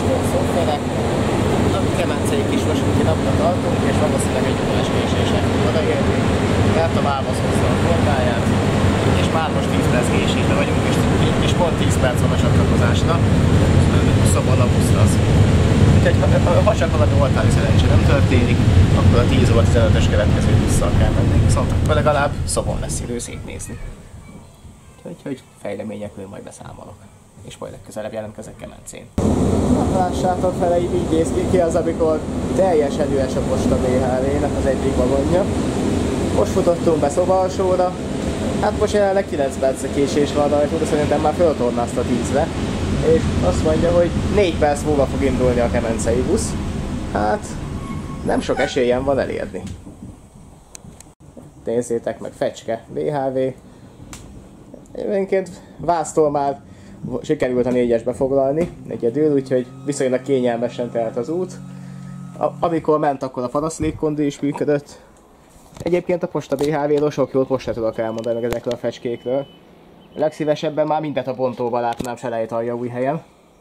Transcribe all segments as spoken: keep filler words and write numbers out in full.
Szóferek, a kemencei kisvasúti napra tartunk, és valószínűleg egy órás késéssel odaérni, mert a válasz hozta a forgáját, és már most tíz perc késésbe vagyunk, és, és pont tíz perc van a csatlakozásra, szabad a busz az. Úgyhogy ha, ha csak valami oltári szerencsé nem történik, akkor a tíz óra tizenötös következő busszal kell menni, viszont legalább Szobon lesz idő szétnézni. Úgyhogy fejleményekről majd beszámolok. És majd legközelebb jelentkezek Kemencén. Na, lássátok fele, így így néz ki, ki az, amikor teljesen üres a Posta bé há vé-nek az egyik vagonja. Most futottunk be Szobalsóra. Hát most jelenleg kilenc perc késés van rajta, de szerintem már föltornázta tízre. És azt mondja, hogy négy perc múlva fog indulni a kemencei busz. Hát nem sok esélyem van elérni. Nézzétek meg, Fecske bé há vé. Egyébként Vásztól már sikerült a négyesbe foglalni egyedül, úgyhogy viszonylag kényelmesen telt az út. A, amikor ment, akkor a parasztlékkondi is működött. Egyébként a Posta bé há vé-ről sok jót most se tudok elmondani meg ezekről a fecskékről. Legszívesebben már mindent a bontóban látnám Selejtaljaújhelyen.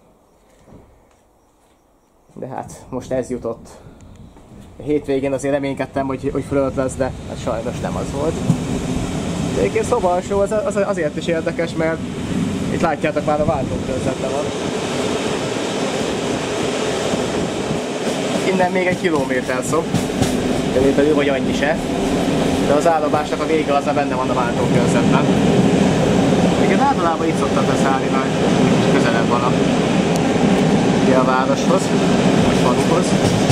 De hát most ez jutott. A hétvégén azért reménykedtem, hogy, hogy fölött lesz, de hát sajnos nem az volt. De egyébként Szobalsó az, az azért is érdekes, mert itt látjátok, már a váltókörzete van. Innen még egy kilométer szó, körülbelül vagy annyi se. De az állomásnak a vége az benne van a váltókörzetben. Igen, általában itt szoktak leszállni, mert közelebb van a, a városhoz, vagy faluhoz.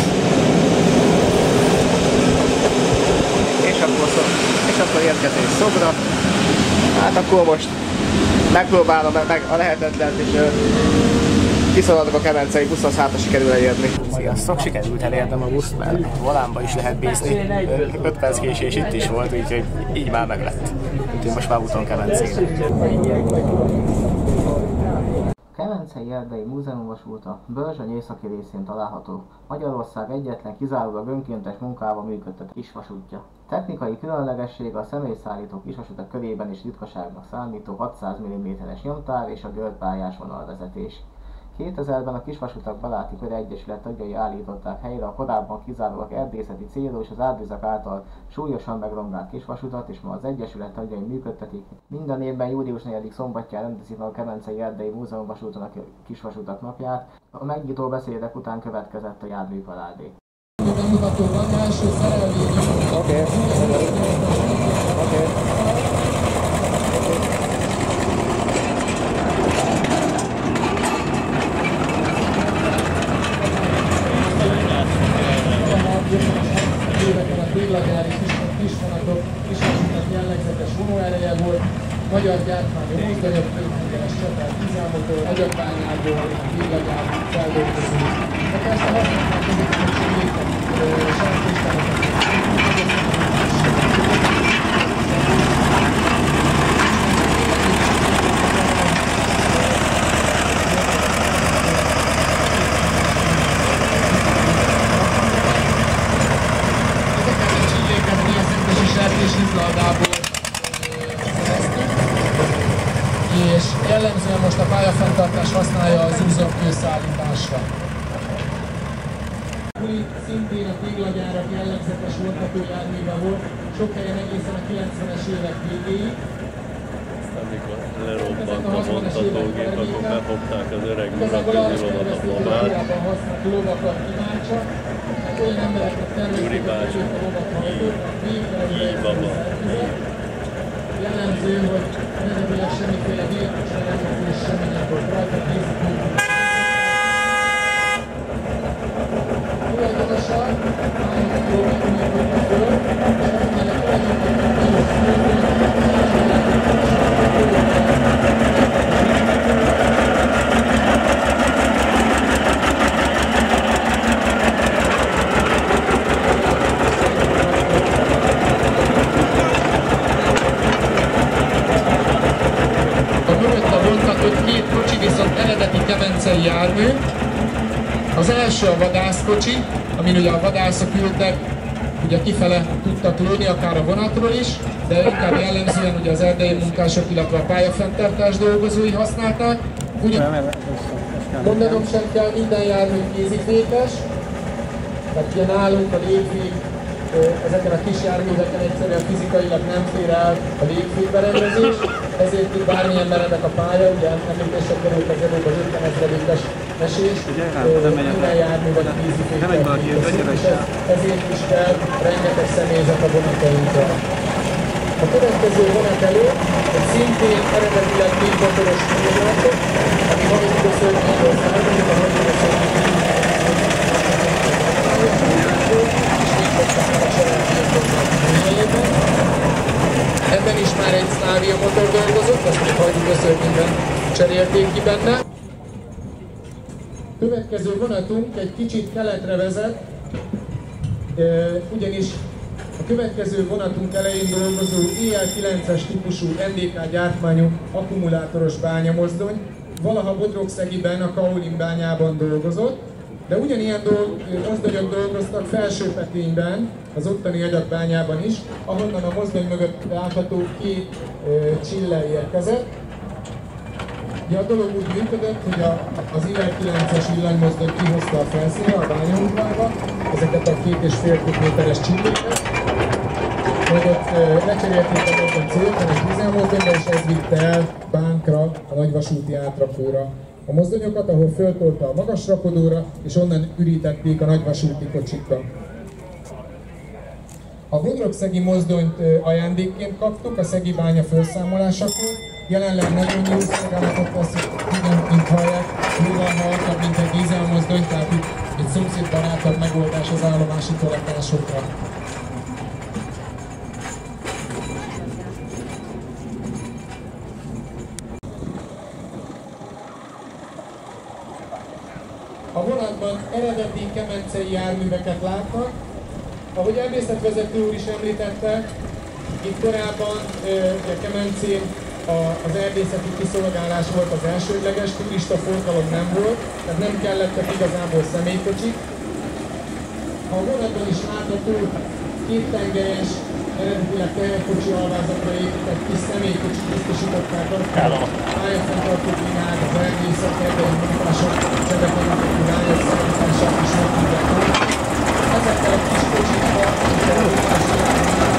És akkor, és akkor érkezés Szobra. Hát akkor most megpróbálom meg a lehetetlent, és kiszaladok a kemencei buszhoz, hát ha sikerül elérni. Sziasztok, sikerült elérnem a buszt, mert volánba is lehet bízni. öt perc késés itt is volt, úgyhogy így már meg lett. Úgyhogy most már úton Kemencére. Kemencei Erdei Múzeumvasút Börzsöny északi részén található. Magyarország egyetlen kizárólag önkéntes munkával működtetett kisvasútja. Technikai különlegesség a személyszállító kisvasutak körében is ritkaságnak számító hatszáz milliméteres nyomtár és a gördpályás vonalvezetés. kétezerben a Kisvasutak Baráti Köre Egyesület tagjai állították helyre a korábban kizárólag erdészeti célú és az árvizek által súlyosan megromlált kisvasutat, és ma az Egyesület tagjai működtetik. Minden évben július negyedike szombatján rendezik a Kemencei Erdei Múzeumvasúton a Kisvasutak napját. A megnyitó beszédek után következett a járműparádé. Oké. Oké. Éveken a téglagyári kisvonatok kisvasutak jellegzetes vonóereje volt, magyar gyártmányú mozdonyok, kéthengeres csatár tizenmotor, agyagványából, téglagyár feldolgozó. De persze használták ezeket a segélyeket, és jellemzően most a pályafenntartás használja az úszókőszállításra. Szintén a téglagyárak jellegzetes vontatójárműve volt, sok helyen egészen a kilencvenes évek végéig. Aztán mikor lerobbant a vontatógép, akkor befogták az öreg muraközülovat a babát. Gyuri bácsi, így baba. Jellemző, hogy eredetileg semmiféle gyilkos rendelkezés semmi nem volt rajta, készítünk. Tulajdonosan, állított jól megműködni föl, és amellett két kocsi viszont eredeti kemencei jármű. Az első a vadászkocsi, amin ugye a vadászok ültek, ugye kifele tudtak lőni, akár a vonatról is, de inkább jellemzően ugye az erdei munkások, illetve a pályafenntartás dolgozói használták. Ugyan... Mondanom sem kell, minden jármű kézifékes, tehát ugye nálunk a légfék ezeken a kis járműveken egyszerűen fizikailag nem fér el a légfékberendezés, ezért itt bármilyen meredek a pálya, ugye említésre került az előbb az ötvenezredikes esés, minden jármű vagy kézifékkel, és ezért is kell rengeteg személyzet a vonatainkra. A következő vonat előtt egy szintén eredetileg négy motoros vonat, ami hajtószörnyéről származik, a hajtószörnyéről ebben is már egy Slavia motor dolgozott, ezt még hajtószörnyében cserélték ki benne. Következő vonatunk egy kicsit keletre vezet, ugyanis a következő vonatunk elején dolgozó E L kilences típusú N D K gyártmányú akkumulátoros bányamozdony valaha Bodrogszegiben a Kaolin bányában dolgozott, de ugyanilyen dolg, mozdonyok dolgoztak Felsőpetényben, az ottani agyagbányában is, ahonnan a mozdony mögött látható két e, csillel érkezett. Ugye a dolog úgy működött, hogy a, az E L kilences villanymozdony kihozta a felszínre, a bányaudvarba, ezeket a két és fél méteres csilléket, majd ott e, lecserélték a mozdony céltenes dízelmozdonyba, és ez vitte el Bánkra, a nagyvasúti átrakóra a mozdonyokat, ahol föltolta a magasrakodóra, és onnan ürítették a nagyvasúti kocsikra. A Bodrogszegi mozdonyt ajándékként kaptuk a szegi bánya felszámolásakor. Jelenleg nagyon jó szolgálatot vesz, mint hallják, jóval halkabb, mint egy dízelmozdony, tehát itt egy szomszédbarátabb megoldás az állomási tolatásokra. A vonatban eredeti kemencei járműveket látnak. Ahogy erdészetvezető úr is említette, itt korábban a Kemencén az erdészeti kiszolgálás volt az elsődleges, turista forgalom nem volt, tehát nem kellettek igazából személykocsik. A vonatban is látható kéttengelyes, eredetileg teherkocsi alvázatra épített kis személykocsit biztosították a pályafenntartó brigát, az erdészet, erdei munkások, csebekerültek irányok szállítását is meg tudják volna. Ezekkel a kis kocsikba, és a munkások,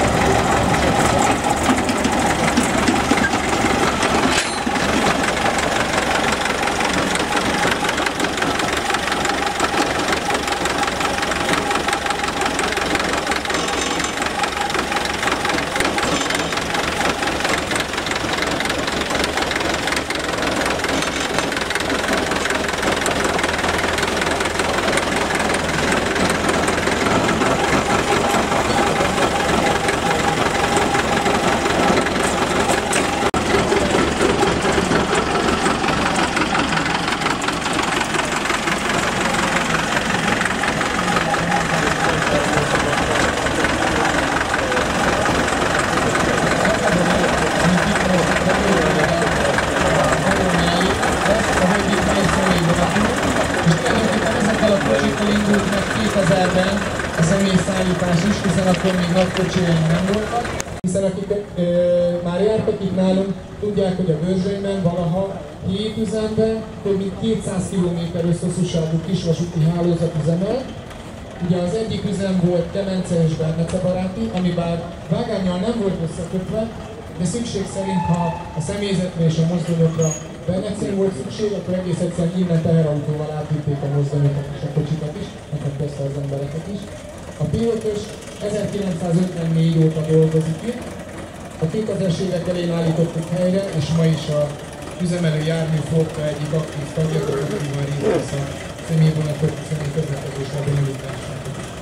a személyszállítás is, hiszen akkor még nagy kocsijaink nem voltak. Hiszen akik e, már jártak itt nálunk, tudják, hogy a Börzsönyben valaha hét üzemben több mint kétszáz kilométer összhosszúságú kisvasúti hálózat üzemel. Ugye az egyik üzem volt Kemence és Bernece baráti, ami bár vágánnyal nem volt összekötve, de szükség szerint, ha a személyzetre és a mozdonyokra Bernecén volt szükség, akkor egész egyszerűen innen teherautóval átvitték a mozdonyokat és a kocsikat is, meg persze az embereket is. A P ötös ezerkilencszázötvennégy óta dolgozik itt. A kétezres évek elején állítottuk helyre, és ma is a üzemelő jármű flotta egyik aktív tagja, aktívan részt vesz a személyvonatok személyközlekedés lebonyolítását.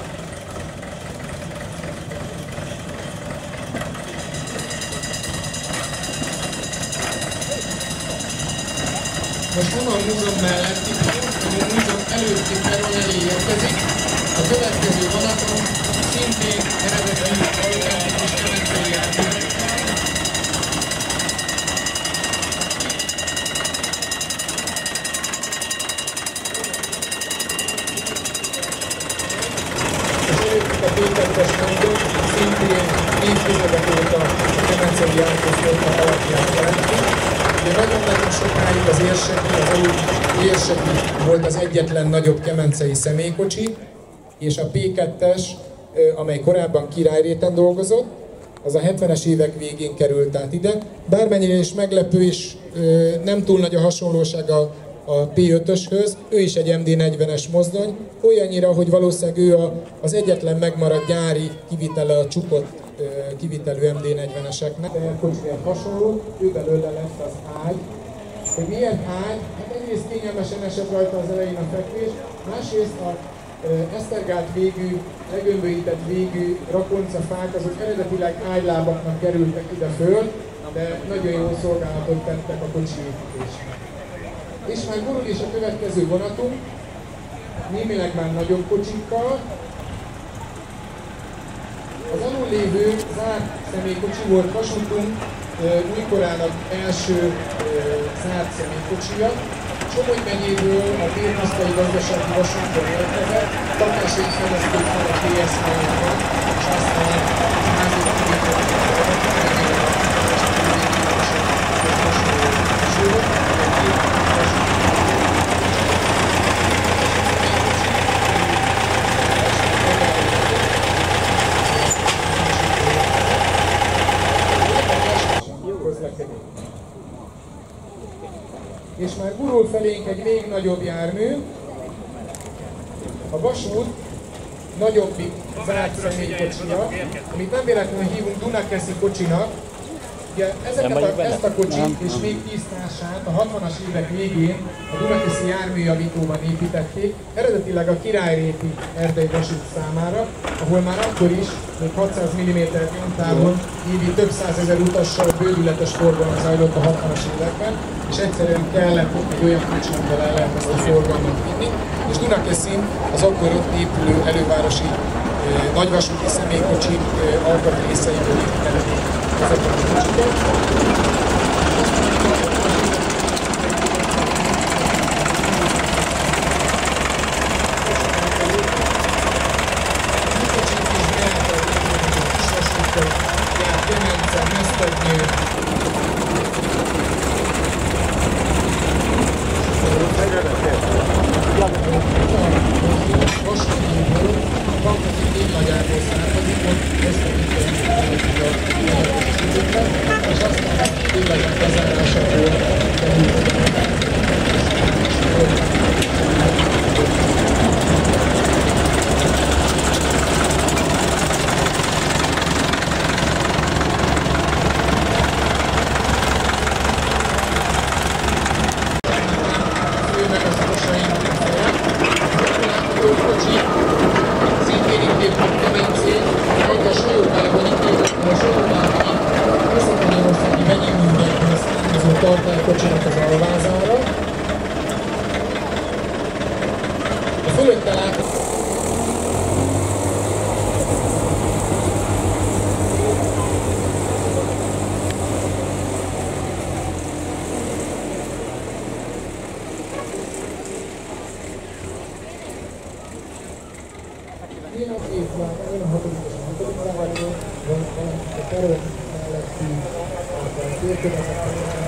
Most nem a múzeum melletti peron, hanem a múzeum előtti peron elé érkezik. A következő vonaton szintén eredeti autentikus kemencei járművek. És előttük a P kettes mozdony, szintén évtizedek óta a kemencei járművek alapján jelenti. Nagyon-nagyon sokáig az érseki, az alul érseki volt az egyetlen nagyobb kemencei személykocsi, és a pé kettes, amely korábban Királyréten dolgozott, az a hetvenes évek végén került át ide. Bármennyire is meglepő, és nem túl nagy a hasonlósága a pé ötöshöz, ő is egy em dé negyvenes mozdony, olyannyira, hogy valószínűleg ő a, az egyetlen megmaradt gyári kivitele a csukott kivitelű em dé negyveneseknek. De a kocsiért hasonló, ő belőle lett az ágy. Hogy miért ágy? Hát egyrészt kényelmesen esett rajta az elején a fekvés, másrészt a esztergált végű, legömbölyített végű rakoncafák, azok eredetileg ágylábaknak kerültek ide föl, de nagyon jó szolgálatot tettek a kocsi építésnek. És már gurul is a következő vonatunk, némileg már nagyobb kocsikkal. Az alul lévő zárt személykocsi volt vasútunk újkorának első zárt személykocsia. Somogy megyéből a Bérpusztai Gazdasági Vasútból érkezett, lakásait fedezték fel a té es há-ban, és aztán házat és már gurul felénk egy még nagyobb jármű. A vasút nagyobbik zárt személykocsia, amit nem véletlenül hívunk Dunakeszi kocsinak. Ugye ezeket a, ezt a kocsit és még tíz társát a hatvanas évek végén a Dunakeszi járműjavítóban építették, eredetileg a Királyréti erdei vasút számára, ahol már akkor is, még hatszáz milliméter nyomtávon évi több százezer utassal bődületes forgalom zajlott a hatvanas években, és egyszerűen kellett egy olyan kocsi, amivel el lehet ezt a forgalmat vinni. És Dunakeszin az akkor ott épülő elővárosi eh, nagyvasúti személykocsi eh, alkatrészeiből építették ezeket a kocsikat. Tartálykocsinak az alvázára. A fölötte látható én az évben, én a hatodik és a hatodik záróban, valamint a területek melletti térkövezetben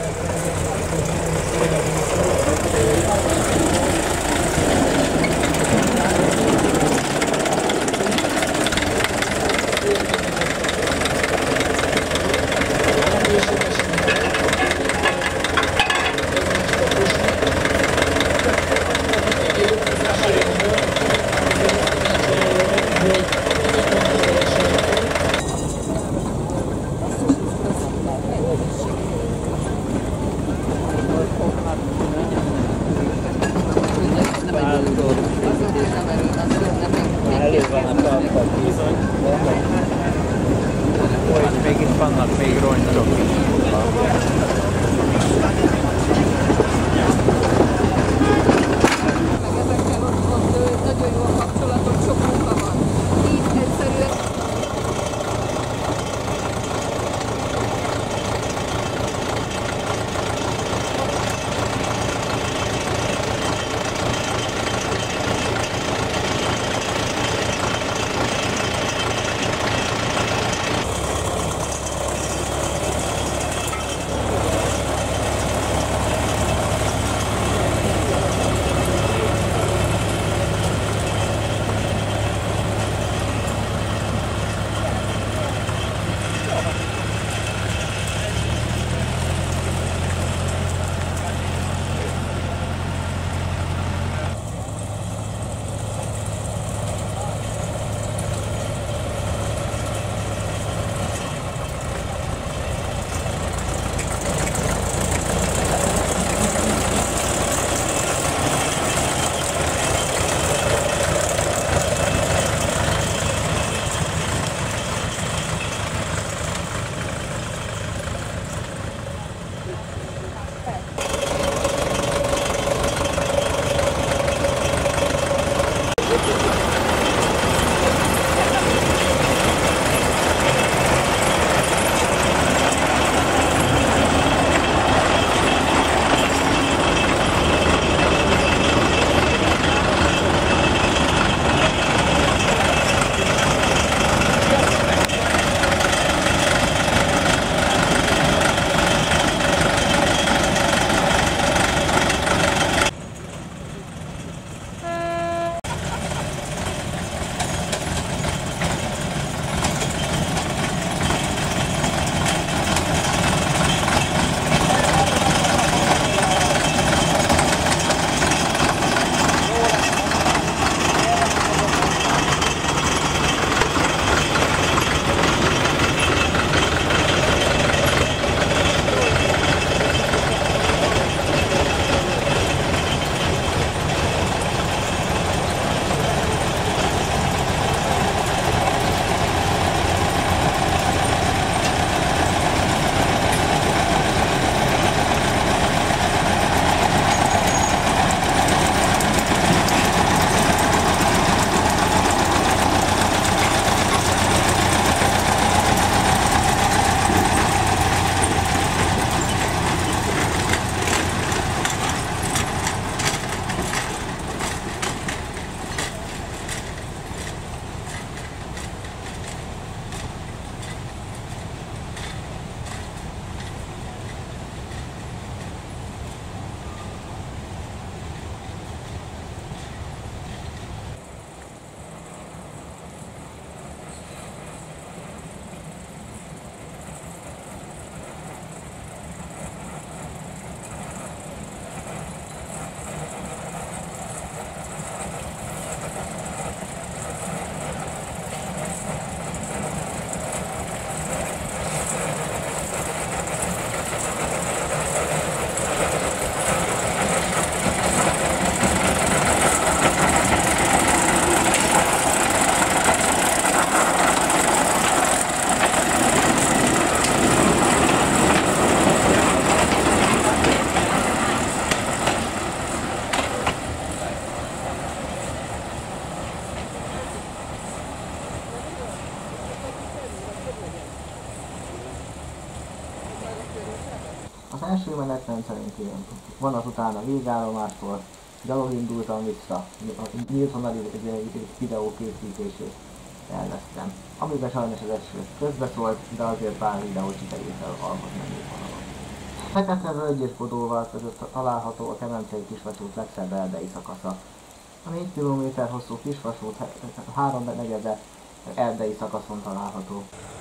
menetrend szerint én vonat után a végállomástól gyalog indultam vissza, a nyíltonali videókészítését elvesztem. Amiben sajnos az eső közbeszólt, de azért pár videót sikerült alkotni a nyíltonalon. Fekete völgy és Bodóval között található a Kemencei kisvasút legszebb erdei szakasza. A négy kilométer hosszú kisvasút háromnegyede erdei szakaszon található.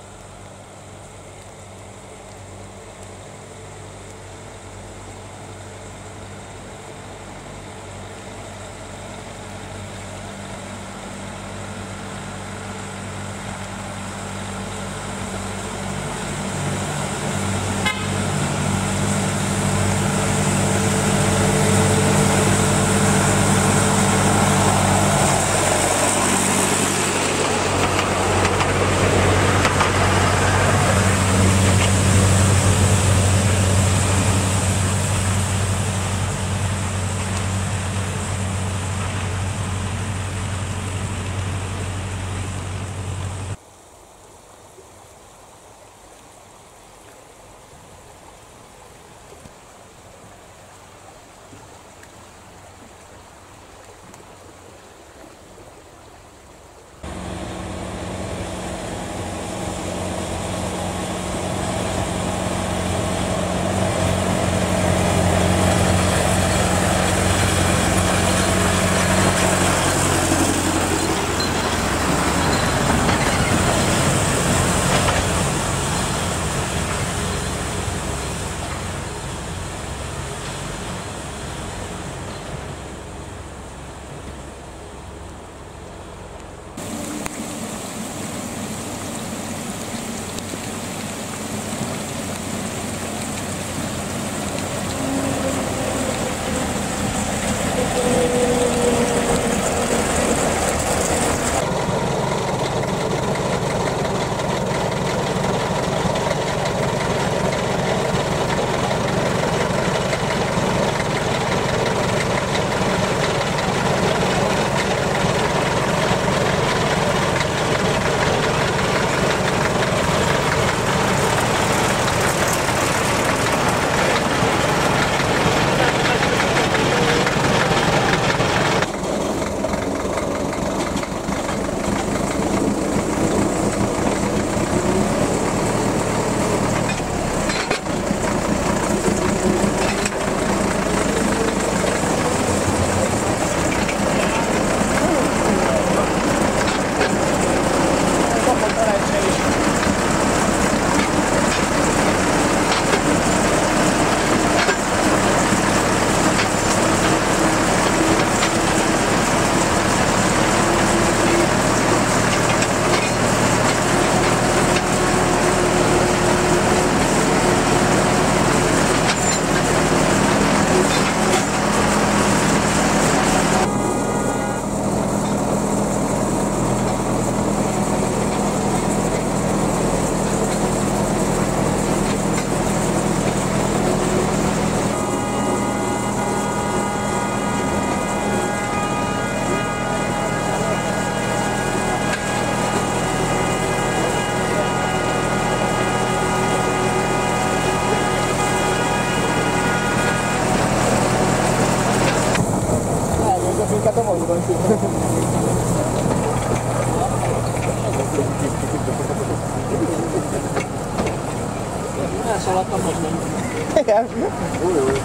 Elszaladtam most nem. Igen. Új, új.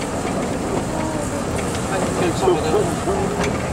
Menjünk szabadon.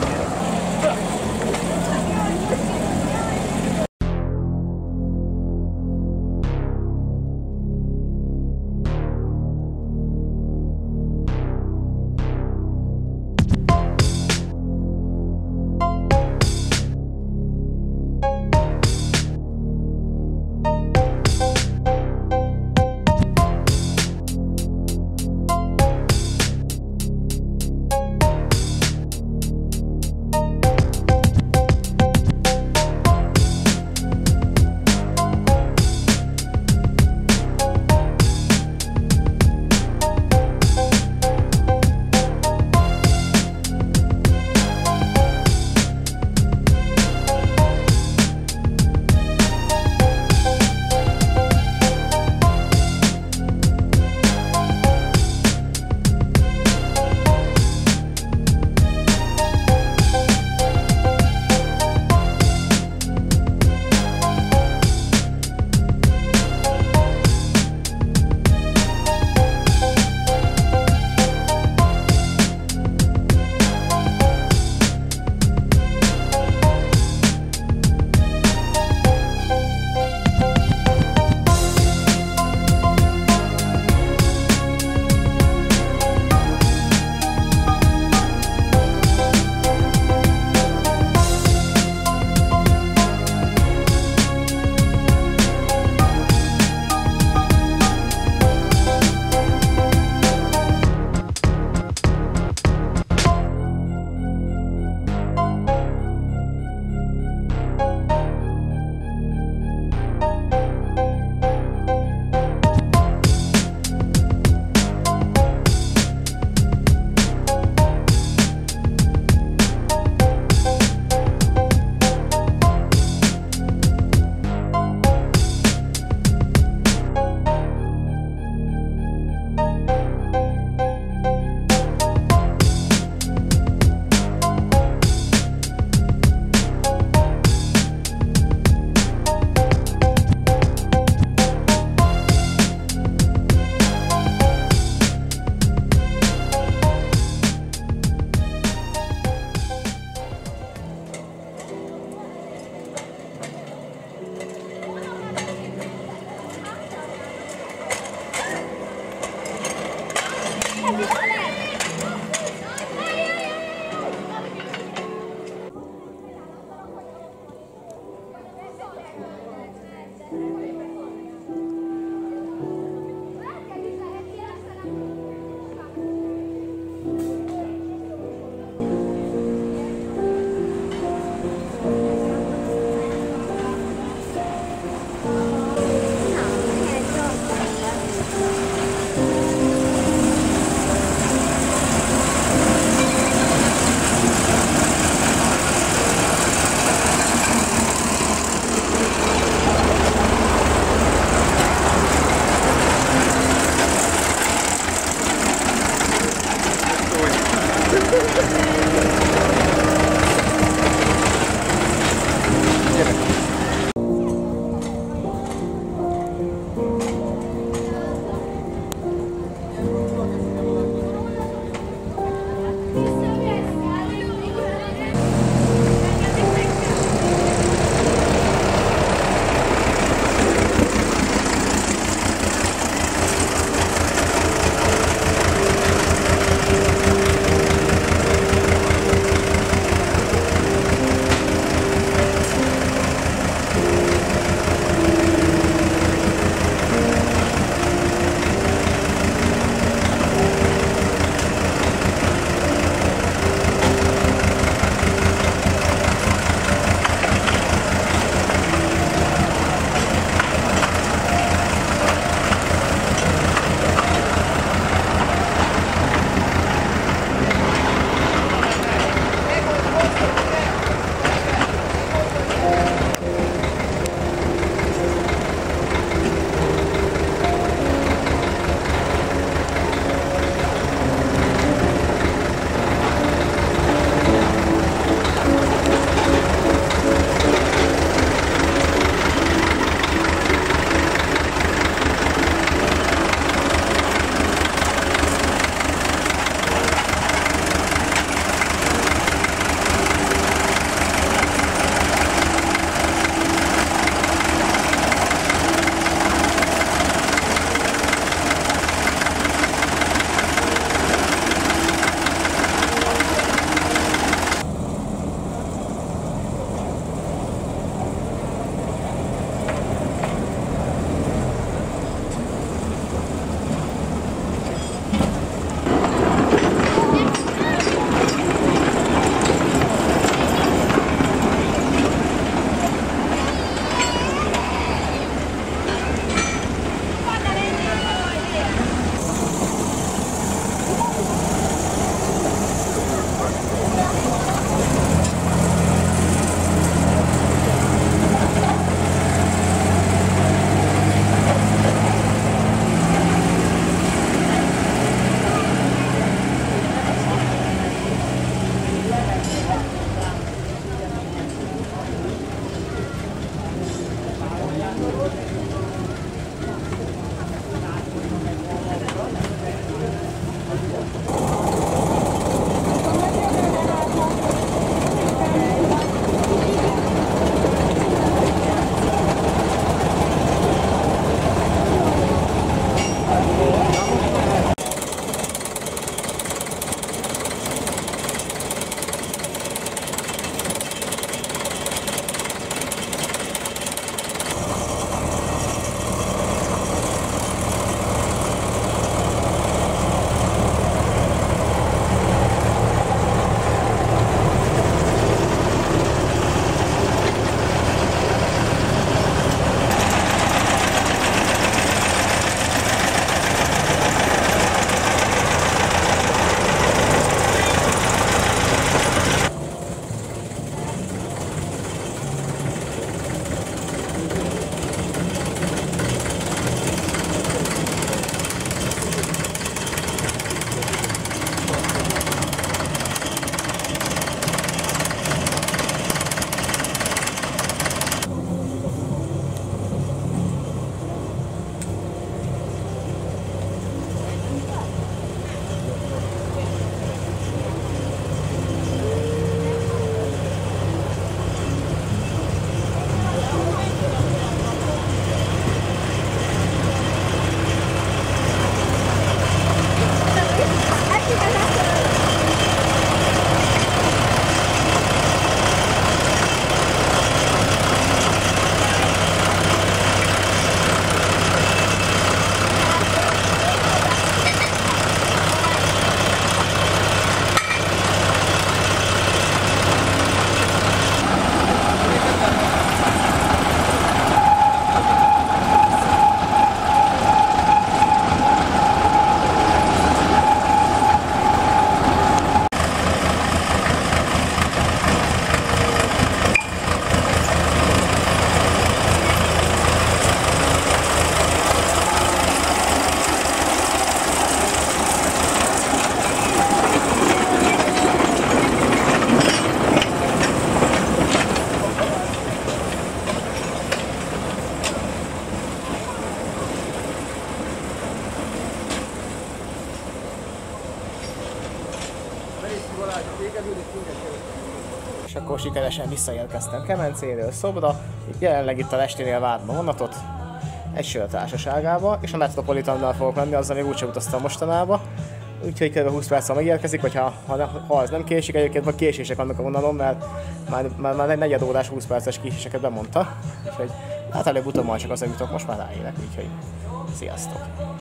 És akkor sikeresen visszaérkeztem Kemencéről Szobra, jelenleg itt a Lesténél várom a vonatot, egy sör társaságába, és a Metropolitannal fogok menni, azzal még úgyse utaztam mostanába. Úgyhogy kb. húsz perccel megérkezik, vagy ha, ha, ha az nem késik, egyébként vagy késések vannak a vonalon, mert már, már, már egy negyed órás, húsz perces késéseket bemondta. Úgyhogy hát előbb-utóbb majd csak az, hogy most már ráérek, úgyhogy sziasztok!